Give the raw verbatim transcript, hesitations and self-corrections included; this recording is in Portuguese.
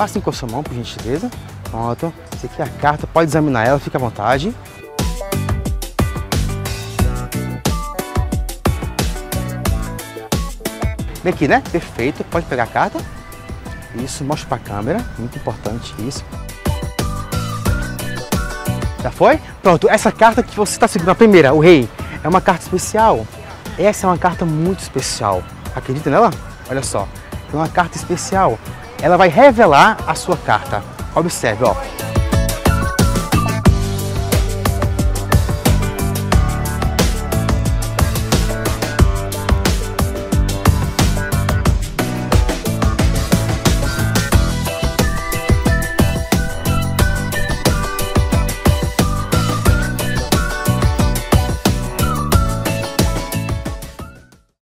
Faça com a sua mão, por gentileza. Pronto. Essa aqui é a carta, pode examinar ela, fica à vontade. Vem aqui, né? Perfeito. Pode pegar a carta. Isso, mostra para a câmera. Muito importante isso. Já foi? Pronto, essa carta que você está segurando, a primeira, o rei, é uma carta especial. Essa é uma carta muito especial. Acredita nela? Olha só. É uma carta especial. Ela vai revelar a sua carta. Observe, ó.